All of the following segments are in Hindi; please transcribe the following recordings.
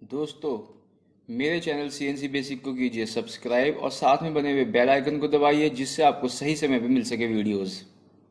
दोस्तों, मेरे चैनल सीएनसी बेसिक को कीजिए सब्सक्राइब और साथ में बने हुए बेल आइकन को दबाइए जिससे आपको सही समय पर मिल सके वीडियोस।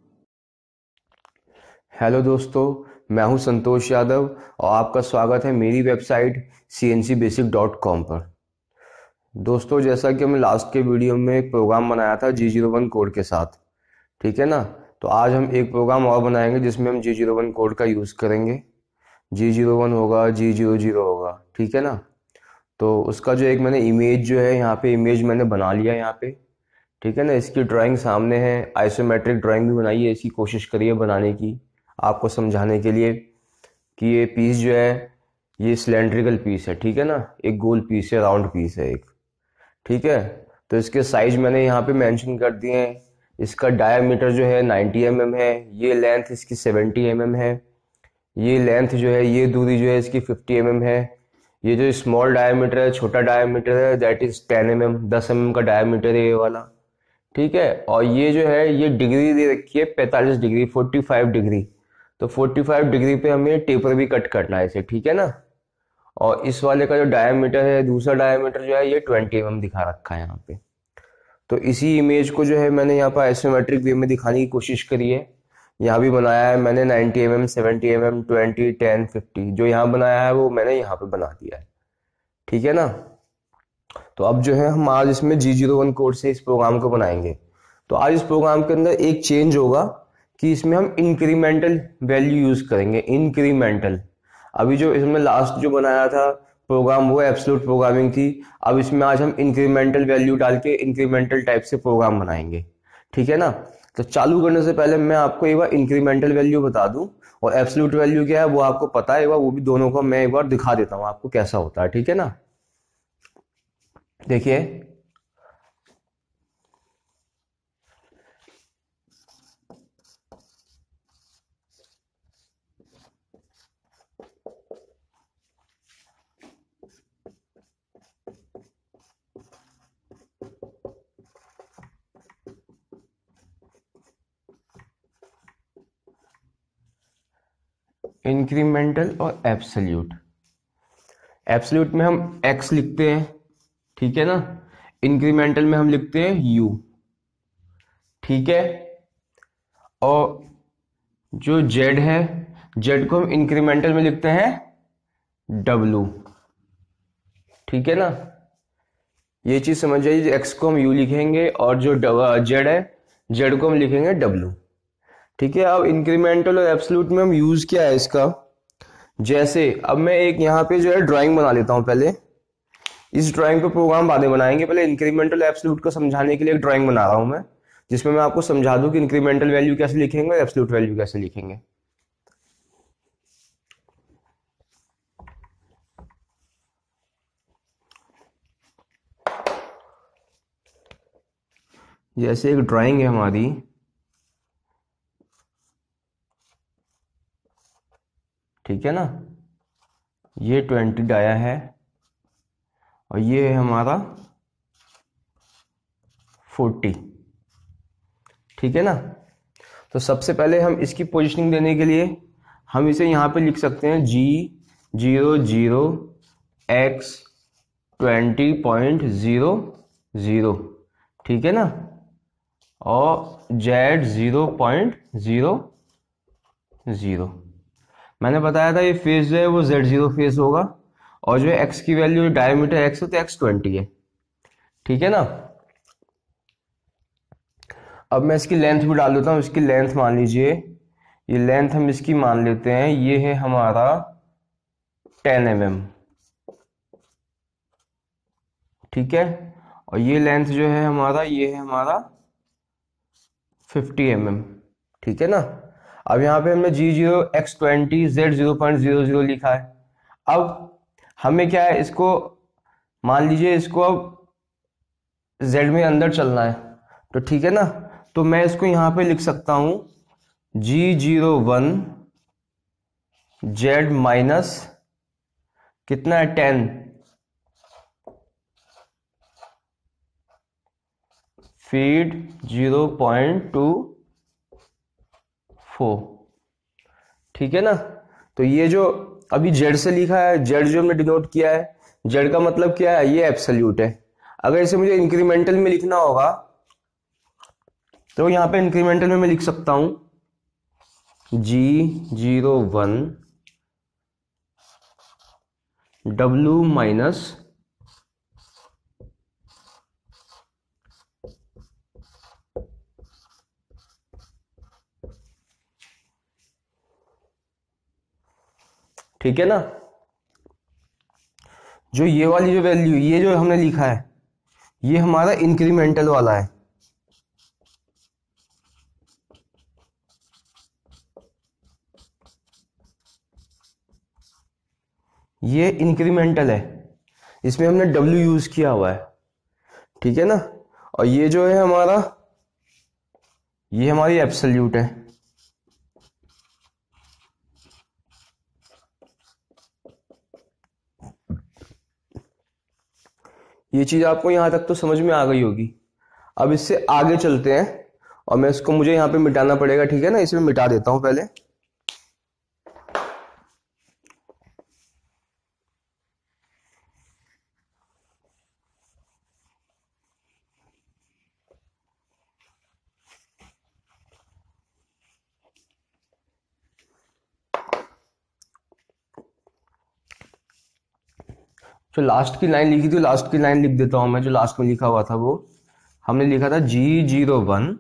हेलो दोस्तों, मैं हूं संतोष यादव और आपका स्वागत है मेरी वेबसाइट cncbasic.com पर। दोस्तों, जैसा कि हमने लास्ट के वीडियो में एक प्रोग्राम बनाया था G01 कोड के साथ, ठीक है ना। तो आज हम एक प्रोग्राम और बनाएंगे जिसमें हम G01 कोड का यूज़ करेंगे। G01 होगा, G00 होगा, ठीक है ना। तो उसका जो एक मैंने इमेज जो है यहाँ पे इमेज मैंने बना लिया यहाँ पे, ठीक है ना। इसकी ड्राइंग सामने है, आइसोमेट्रिक ड्राइंग भी बनाई है, इसकी कोशिश करिए बनाने की आपको समझाने के लिए कि ये पीस जो है ये सिलेंड्रिकल पीस है, ठीक है ना। एक गोल पीस है, राउंड पीस है एक, ठीक है। तो इसके साइज मैंने यहाँ पे मेंशन कर दिए हैं। इसका डायमीटर जो है 90 mm है, ये लेंथ इसकी 70 mm है, ये लेंथ जो है ये दूरी जो है इसकी 50 mm है। ये जो स्मॉल डायमीटर है, छोटा डायमीटर है, दैट इज 10 mm, 10 mm का डायमीटर है ये वाला, ठीक है। और ये जो है ये डिग्री दे रखी है 45 डिग्री, 45 डिग्री। तो 45 डिग्री पे हमें टेपर भी कट करना है इसे, ठीक है ना। और इस वाले का जो डायमीटर है, दूसरा डायमीटर जो है ये 20 mm दिखा रखा है यहाँ पे। तो इसी इमेज को जो है मैंने यहाँ पर आइसोमेट्रिक वे में दिखाने की कोशिश करी है। यहाँ भी बनाया है मैंने 90 mm, 70 mm, 20, 10, 50। जो यहाँ बनाया है वो मैंने यहाँ पे बना दिया है, ठीक है ना। तो अब जो है हम आज इसमें G01 कोड से इस प्रोग्राम को बनाएंगे। तो आज इस प्रोग्राम के अंदर एक चेंज होगा कि इसमें हम इंक्रीमेंटल वैल्यू यूज करेंगे, इंक्रीमेंटल। अभी जो इसमें लास्ट जो बनाया था प्रोग्राम वो एब्सोल्यूट प्रोग्रामिंग थी। अब इसमें आज हम इंक्रीमेंटल वैल्यू डाल के इंक्रीमेंटल टाइप से प्रोग्राम बनाएंगे, ठीक है ना। तो चालू करने से पहले मैं आपको एक बार इंक्रीमेंटल वैल्यू बता दूं और एब्सोल्यूट वैल्यू क्या है वो आपको पता है, एक बार वो भी दोनों को मैं एक बार दिखा देता हूँ आपको कैसा होता है, ठीक है ना। देखिए, इंक्रीमेंटल और एब्सोल्यूट। एब्सोल्यूट में हम x लिखते हैं, ठीक है ना। इंक्रीमेंटल में हम लिखते हैं u, ठीक है। और जो z है, z को हम इंक्रीमेंटल में लिखते हैं w, ठीक है ना। ये चीज समझ जाइए, x को हम u लिखेंगे और जो z है z को हम लिखेंगे w, ठीक है। अब इंक्रीमेंटल और एब्सोल्यूट में हम यूज क्या है इसका, जैसे अब मैं एक यहाँ पे जो है ड्राइंग बना लेता हूँ पहले। इस ड्राइंग पे प्रोग्राम बाद में बनाएंगे, पहले इंक्रीमेंटल एब्सोल्यूट को समझाने के लिए एक ड्राइंग बना रहा हूँ मैं, जिसमें मैं आपको समझा दूं कि इंक्रीमेंटल वैल्यू कैसे लिखेंगे और एब्सोल्यूट वैल्यू कैसे लिखेंगे। जैसे एक ड्राइंग है हमारी, ठीक है ना। ये 20 डाया है और ये है हमारा 40, ठीक है ना। तो सबसे पहले हम इसकी पोजीशनिंग देने के लिए हम इसे यहाँ पे लिख सकते हैं G00 x 20.00, ठीक है ना। और Z 0.00। मैंने बताया था ये फेस जो है वो Z0 फेस होगा और जो है x की वैल्यू डायमीटर x है तो x 20 है, ठीक है ना। अब मैं इसकी लेंथ भी डाल देता हूँ। इसकी लेंथ मान लीजिए, ये लेंथ हम इसकी मान लेते हैं, ये है हमारा 10 mm, ठीक है। और ये लेंथ जो है हमारा ये है हमारा 50 mm, ठीक है ना। अब यहाँ पे हमने G0 x 20 Z 0.00 लिखा है। अब हमें क्या है, इसको मान लीजिए इसको अब Z में अंदर चलना है, तो ठीक है ना। तो मैं इसको यहाँ पे लिख सकता हूँ G01 Z माइनस कितना है 10 फीड 0.24, ठीक है ना। तो ये जो अभी जेड से लिखा है, जेड जो हमने डिनोट किया है, जेड का मतलब क्या है, ये एब्सोल्यूट है। अगर इसे मुझे इंक्रीमेंटल में लिखना होगा तो यहाँ पे इंक्रीमेंटल में मैं लिख सकता हूं G01 W माइनस ठीक है ना। जो ये वाली जो वैल्यू, ये जो हमने लिखा है, ये हमारा इंक्रीमेंटल वाला है। ये इंक्रीमेंटल है, इसमें हमने W यूज किया हुआ है, ठीक है ना। और ये जो है हमारा, ये हमारी एब्सोल्यूट है। ये चीज आपको यहां तक तो समझ में आ गई होगी। अब इससे आगे चलते हैं, और मैं इसको, मुझे यहाँ पे मिटाना पड़ेगा, ठीक है ना। इसमें मिटा देता हूं पहले। जो लास्ट की लाइन लिखी थी, लास्ट की लाइन लिख देता हूं मैं। जो लास्ट में लिखा हुआ था वो हमने लिखा था G01,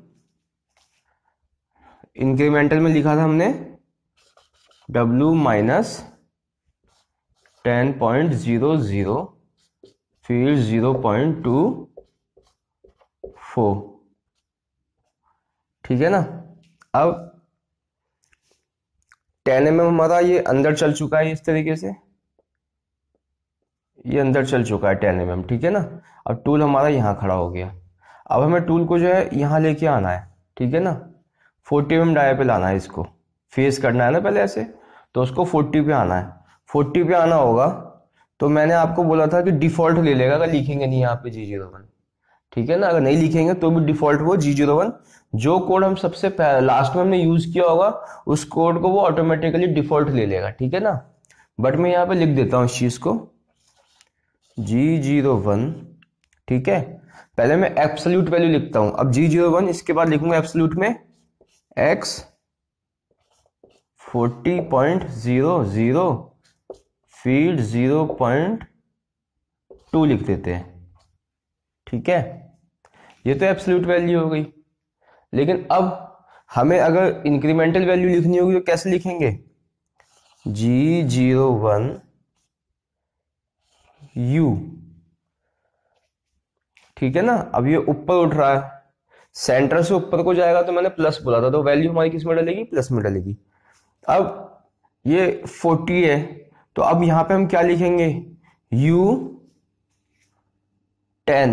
इंक्रीमेंटल में लिखा था हमने W माइनस 10.00 फिर 0.24, ठीक है ना। अब 10 mm हमारा ये अंदर चल चुका है, इस तरीके से ये अंदर चल चुका है 10 mm, ठीक है ना। अब टूल हमारा यहाँ खड़ा हो गया। अब हमें टूल को जो है यहाँ लेके आना है, ठीक है ना। 40 mm डाया पे लाना है, इसको फेस करना है ना पहले ऐसे, तो उसको 40 पे आना है। 40 पे आना होगा तो मैंने आपको बोला था कि डिफॉल्ट ले लेगा, अगर लिखेंगे नहीं यहाँ पे G01, ठीक है ना। अगर नहीं लिखेंगे तो भी डिफॉल्ट वो G01, जो कोड हम सबसे लास्ट में हमने यूज किया होगा उस कोड को वो ऑटोमेटिकली डिफॉल्ट ले लेगा, ठीक है ना। बट मैं यहाँ पे लिख देता हूँ इस चीज को G01, ठीक है। पहले मैं एब्सोल्यूट वैल्यू लिखता हूं, अब G01, इसके बाद लिखूंगा एब्सोल्यूट में X 40.00 फिर 0.2 लिख देते हैं, ठीक है। ये तो एब्सोल्यूट वैल्यू हो गई। लेकिन अब हमें अगर इंक्रीमेंटल वैल्यू लिखनी होगी तो कैसे लिखेंगे, G01 U, ठीक है ना। अब ये ऊपर उठ रहा है, सेंटर से ऊपर को जाएगा तो मैंने प्लस बोला था, तो वैल्यू हमारी किस में डलेगी, प्लस में डलेगी। अब ये 40 है, तो अब यहां पे हम क्या लिखेंगे, U10,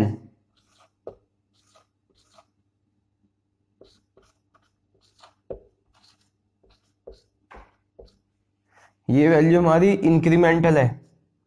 ये वैल्यू हमारी इंक्रीमेंटल है।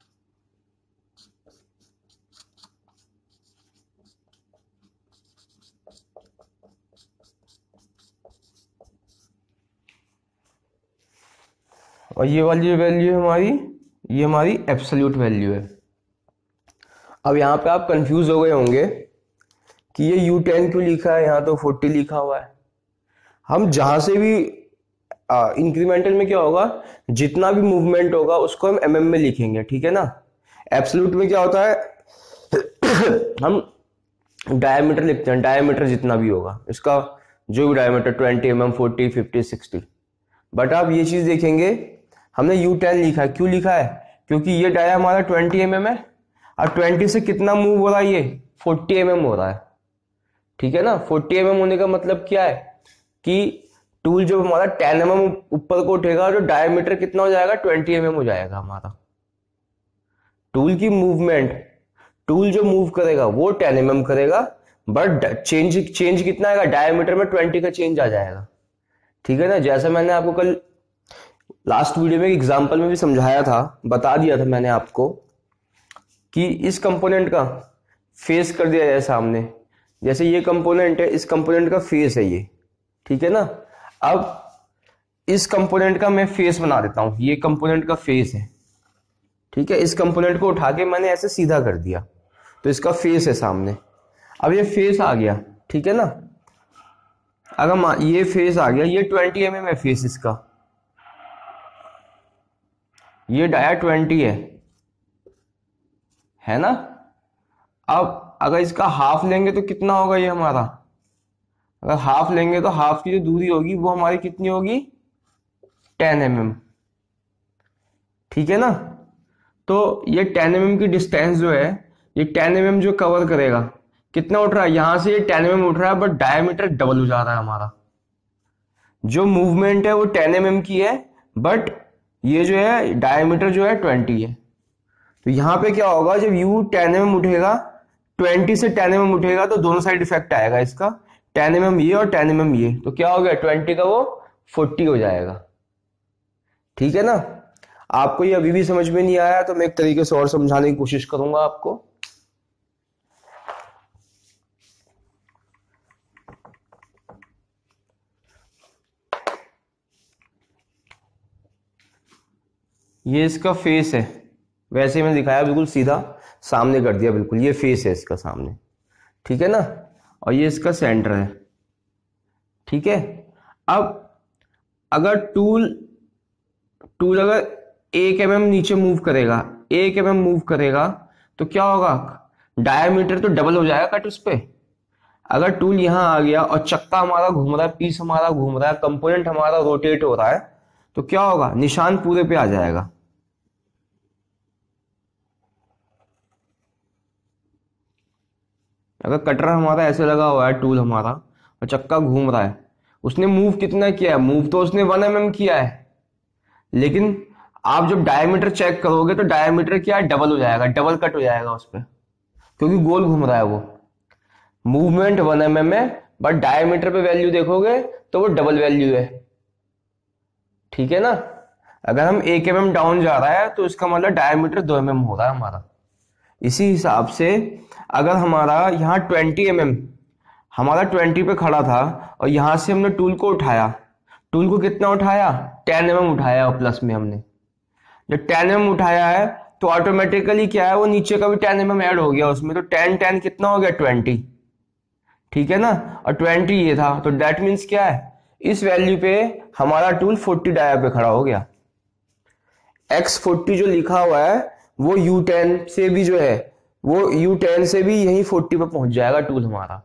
और ये वाली जो वैल्यू है हमारी, ये हमारी एब्सोल्यूट वैल्यू है। अब यहाँ पे आप कंफ्यूज हो गए होंगे कि ये U10 क्यों लिखा है, यहाँ तो 40 लिखा हुआ है। हम जहां से भी इंक्रीमेंटल में क्या होगा, जितना भी मूवमेंट होगा उसको हम mm में लिखेंगे, ठीक है ना। एब्सोल्यूट में क्या होता है हम डायमीटर लिखते हैं, डायमीटर जितना भी होगा इसका, जो भी डायमीटर 20 mm 40 50 60। बट आप ये चीज देखेंगे, हमने U10 लिखा है, क्यों लिखा है, क्योंकि ये डाया हमारा 20 mm है, और 20 से कितना मूव हो रहा है, ये 40 mm हो रहा है, ठीक है ना। 40 mm होने का मतलब क्या है कि टूल जब हमारा 10 mm ऊपर को उठेगा तो डायमीटर कितना हो जाएगा, 20 mm हो जाएगा हमारा। टूल की मूवमेंट, टूल जो मूव करेगा वो 10 mm करेगा, बट चेंज कितना आएगा, डायमीटर में 20 का चेंज आ जाएगा, ठीक है ना। जैसा मैंने आपको कल लास्ट वीडियो में एग्जांपल में भी समझाया था, बता दिया था मैंने आपको कि इस कंपोनेंट का फेस कर दिया जाए सामने, जैसे ये कंपोनेंट है, इस कंपोनेंट का फेस है ये, ठीक है ना। अब इस कंपोनेंट का मैं फेस बना देता हूं, ये कंपोनेंट का फेस है, ठीक है। इस कंपोनेंट को उठा के मैंने ऐसे सीधा कर दिया, तो इसका फेस है सामने। अब ये फेस आ गया, ठीक है ना। अगर ये फेस आ गया, ये 20 mm है फेस इसका, ये डाया 20 है ना। अब अगर इसका हाफ लेंगे तो कितना होगा ये हमारा, अगर हाफ लेंगे तो हाफ की जो दूरी होगी वो हमारी कितनी होगी, 10 mm, ठीक है ना। तो ये 10 mm की डिस्टेंस जो है, ये 10 mm जो कवर करेगा, कितना उठ रहा है, यहां से ये 10 mm उठ रहा है, बट डायमीटर डबल हो जा रहा है हमारा। जो मूवमेंट है वो 10 mm की है, बट ये जो है डायमीटर जो है 20 है। तो यहां पे क्या होगा, जब u 10 mm उठेगा, 20 से 10 mm उठेगा, तो दोनों साइड इफेक्ट आएगा इसका, 10 mm ये और 10 mm ये, तो क्या हो गया, 20 का वो 40 हो जाएगा, ठीक है ना। आपको ये अभी भी समझ में नहीं आया तो मैं एक तरीके से और समझाने की कोशिश करूंगा आपको। ये इसका फेस है, वैसे मैंने दिखाया बिल्कुल सीधा सामने कर दिया, बिल्कुल ये फेस है इसका सामने, ठीक है ना। और ये इसका सेंटर है, ठीक है। अब अगर टूल अगर 1 mm नीचे मूव करेगा, 1 mm मूव करेगा, तो क्या होगा, डायमीटर तो डबल हो जाएगा कट उस पे। अगर टूल यहां आ गया और चक्का हमारा घूम रहा है, पीस हमारा घूम रहा है, कंपोनेंट हमारा रोटेट हो रहा है, तो क्या होगा, निशान पूरे पे आ जाएगा। अगर कटर हमारा ऐसे लगा हुआ है, टूल हमारा, और चक्का घूम रहा है, उसने मूव कितना किया है, मूव तो उसने 1 mm किया है, लेकिन आप जब डायमीटर चेक करोगे तो डायमीटर क्या है, डबल हो जाएगा, डबल कट हो जाएगा उस पर, क्योंकि गोल घूम रहा है वो। मूवमेंट 1 mm है, बट डायमीटर पे वैल्यू देखोगे तो वो डबल वैल्यू है, ठीक है ना। अगर हम 1 mm डाउन जा रहा है तो इसका मतलब डायमीटर 2 mm हो रहा है हमारा। इसी हिसाब से अगर हमारा यहाँ 20 mm, हमारा 20 पे खड़ा था, और यहां से हमने टूल को उठाया, टूल को कितना उठाया, 10 mm उठाया, और प्लस में हमने जब 10 mm उठाया है, तो ऑटोमेटिकली क्या है, वो नीचे का भी 10 mm ऐड हो गया उसमें, तो 10 10 कितना हो गया, 20, ठीक है ना। और 20 ये था, तो दैट मीन्स क्या है, इस वैल्यू पे हमारा टूल 40 डाया पे खड़ा हो गया। X40 जो लिखा हुआ है वो U10 से भी जो है, वो U10 से भी यही 40 पे पहुंच जाएगा टूल हमारा,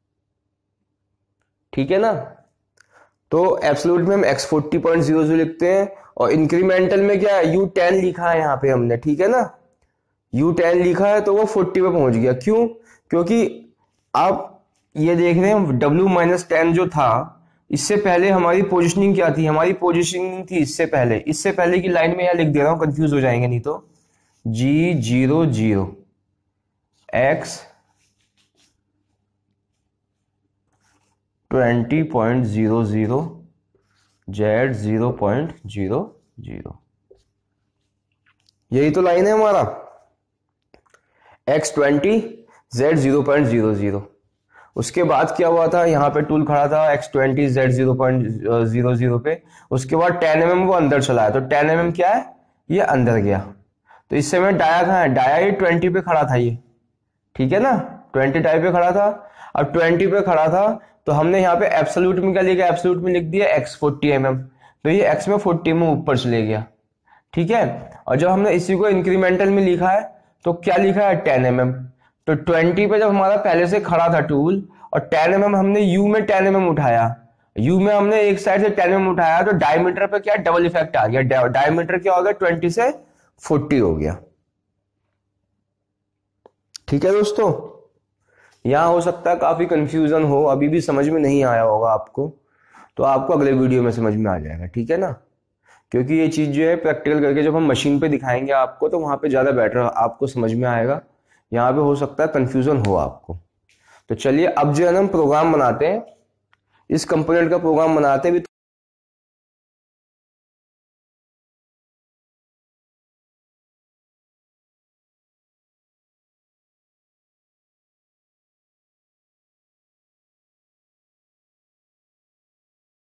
ठीक है ना। तो एब्सोल्यूट में हम X40.00 लिखते हैं, और इंक्रीमेंटल में क्या है, U10 लिखा है यहाँ पे हमने, ठीक है ना। U10 लिखा है तो वो 40 पे पहुंच गया, क्यों, क्योंकि आप ये देख रहे हैं W-10 जो था, इससे पहले हमारी पोजीशनिंग क्या थी, हमारी पोजीशनिंग थी इससे पहले की लाइन में यहाँ लिख दे रहा हूं, कंफ्यूज हो जाएंगे नहीं तो, G00 X 20.00 Z 0.00, यही तो लाइन है हमारा, X20 Z 0.00। उसके बाद क्या हुआ था, यहाँ पे टूल खड़ा था X20 Z 0.00 पे, उसके बाद 10 mm वो अंदर चला है, तो 10 mm क्या है, ये अंदर गया। तो इस समय डाया कहाँ है, डाया ये 20 पे खड़ा था ये, ठीक है ना, 20 डाया पे खड़ा था। अब 20 पे खड़ा था तो हमने यहाँ पे एब्सोल्यूट में क्या लिखा, एब्सोल्यूट में लिख दिया X40 mm, तो ये X में 40 mm ऊपर चले गया, ठीक है। और जब हमने इसी को इंक्रीमेंटल में लिखा है तो क्या लिखा है, 10 mm, तो 20 पे जब हमारा पहले से खड़ा था टूल, और 10 mm हमने U में 10 mm उठाया, U में हमने एक साइड से 10 mm उठाया, तो डायमीटर पे क्या डबल इफेक्ट आ गया, डायमीटर क्या हो गया, 20 से 40 हो गया, ठीक है दोस्तों। यहां हो सकता है काफी कंफ्यूजन हो, अभी भी समझ में नहीं आया होगा आपको, तो आपको अगले वीडियो में समझ में आ जाएगा, ठीक है ना। क्योंकि ये चीज जो है प्रैक्टिकल करके जब हम मशीन पे दिखाएंगे आपको, तो वहां पे ज्यादा बेटर आपको समझ में आएगा, यहाँ पे हो सकता है कंफ्यूजन हो आपको। तो चलिए अब जो है ना हम प्रोग्राम बनाते हैं, इस कंपोनेंट का प्रोग्राम बनाते हैं।